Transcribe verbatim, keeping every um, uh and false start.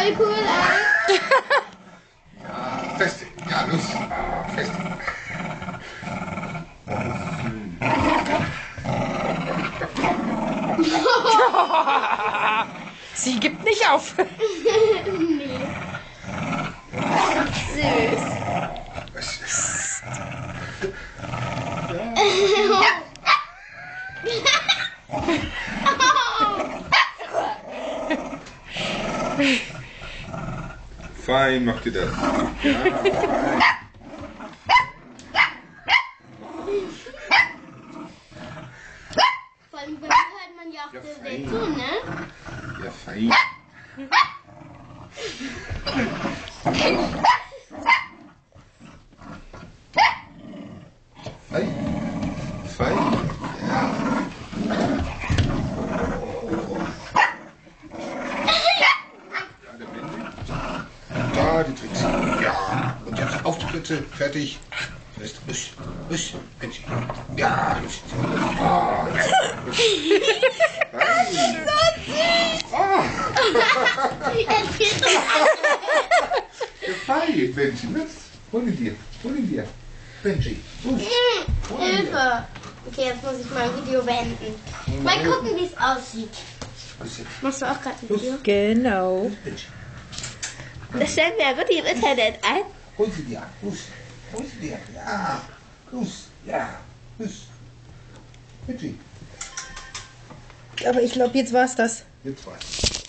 voll cool aus. Ja, feste. Ja, los. Feste. Sie gibt nicht auf. Nee. Süß. Was? Fein macht ihr das. Ja, fein. Vor allem bei mir hört man ja auch Ja, sehr fein. zu, ne? Ja, fein. Fein. Fein. Ja. Ja, der Benji. Da, die Tricks. Ja. Und jetzt auf die Plätze. Fertig. Fest. Rusch. Rusch. Benji. Ja, rusch. Ah, ja. Fein. Ah. Erzähl doch mal. Ja, fein, Benji. Was? Hol ihn dir. Hol ihn dir. Benji. Rusch. Hol ihn dir. Hilfe. Okay, jetzt muss ich mal ein Video beenden. Mal gucken, wie es aussieht. Rusch. Machst du auch gerade ein Video? Genau. Benji. Das stellen wir ja wirklich im Internet ein. Hol sie dir. Los. Hol sie dir. Ja. Los. Ja. Los. Benji. Aber ich glaube, jetzt war's das. Jetzt war's.